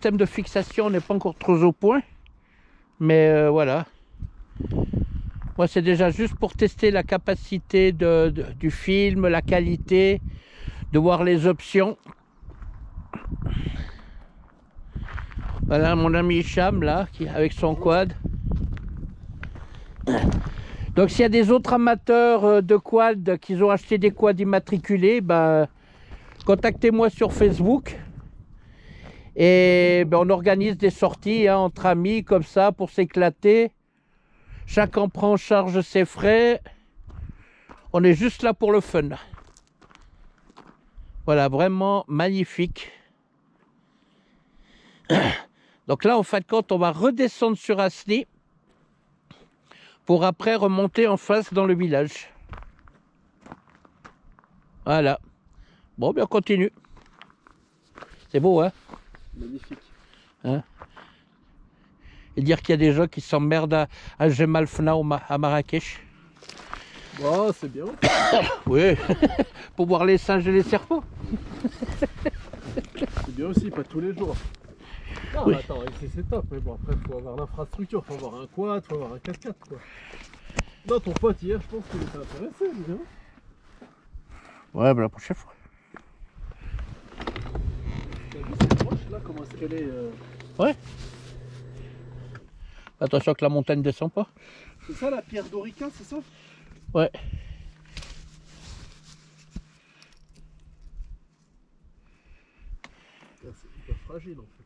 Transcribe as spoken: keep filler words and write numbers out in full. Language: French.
système de fixation n'est pas encore trop au point. Mais euh, voilà. Moi, c'est déjà juste pour tester la capacité de, de, du film, la qualité, de voir les options. Voilà mon ami Hicham là, qui, avec son quad. Donc s'il y a des autres amateurs de quad qui ont acheté des quads immatriculés, ben, contactez-moi sur Facebook. Et ben, on organise des sorties hein, entre amis comme ça pour s'éclater. Chacun prend en charge ses frais. On est juste là pour le fun. Voilà, vraiment magnifique. Donc là, en fin de compte, on va redescendre sur Asni pour après remonter en face dans le village. Voilà. Bon, bien on continue. C'est beau, hein? Magnifique. Hein? Et dire qu'il y a des gens qui s'emmerdent à, à Jemal Fna ou à Marrakech. Oh, c'est bien. Oui, pour voir les singes et les serpents. C'est bien aussi, pas tous les jours. Non, Oui. mais attends, c'est top, mais bon, après, il faut avoir l'infrastructure, il faut avoir un quad, il faut avoir un quatre quatre, quoi. Non, ton pote, hier, je pense qu'il était intéressé, lui, hein. Ouais, ben la prochaine fois. T'as vu cette roche, là, comment est-ce qu'elle est euh... Ouais. Attention que la montagne ne descend pas. C'est ça, la pierre d'Orica, c'est ça? Ouais. C'est hyper fragile, en fait.